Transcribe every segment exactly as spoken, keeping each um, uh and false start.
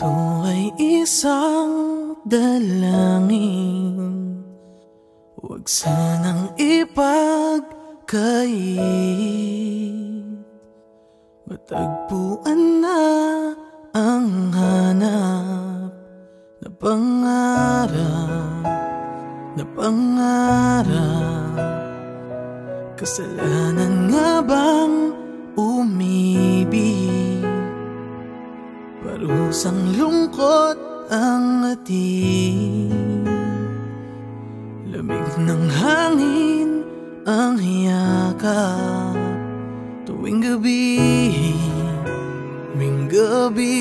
Ito ay isang dalangin, huwag sanang ipagkait. Matagpuan na ang hanap na pangarap, na pangarap. Kasalanan nga bang umibig? Parusang lungkot ang ating, lamig ng hangin ang yakap. Tuwing gabi, tuwing gabi,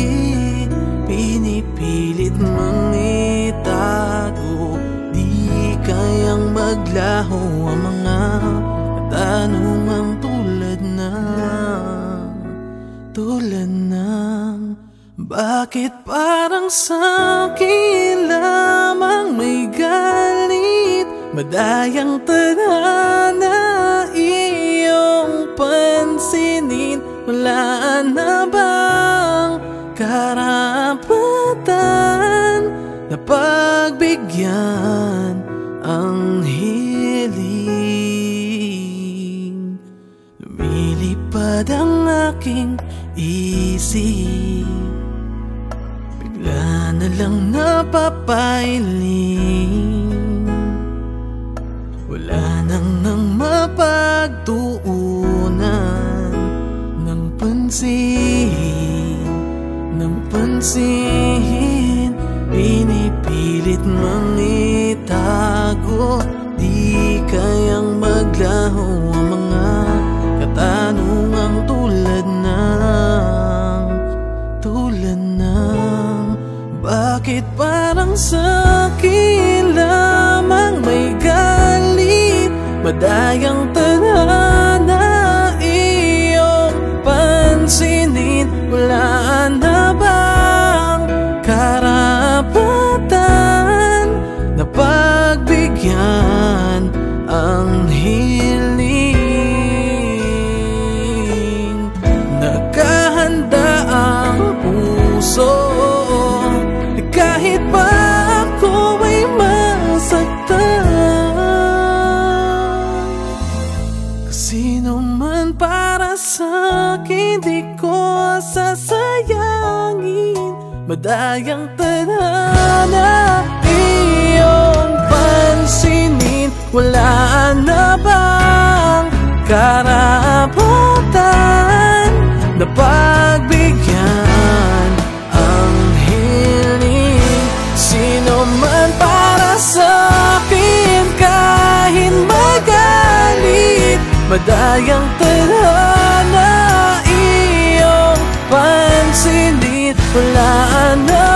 pinipilit mang itago. Di kayang maglaho ang mga katanungang tulad ng, tulad ng bakit parang sa'kin lamang may galit? Madayang tadhana iyong pansinin. Wala na bang karapatan na pagbigyan ang hiling? Lumilipad ang aking isip, bigla na lang napapailing. Wala nang nang mapagtuunan ng pansin, ng pansin. Pinipilit mang itago, di kayang maglaho ang mga katanungang tulad ng, tulad ng bakit parang sa'kin lamang may galit? Madayang tadhana iyong pansinin. Wala na bang karapatan na pagbigyan ang hiling? Nakahanda ang puso kahit pa ako ay masaktan. Sino man para sa'kin di ko sasayangin. Madayang tadhana iyong pansinin. Wala na bang karapatan na pagbigyan ang hiling? Sino man para sa'kin kahit magalit. Madayang tadhana iyong pansinin. Wala na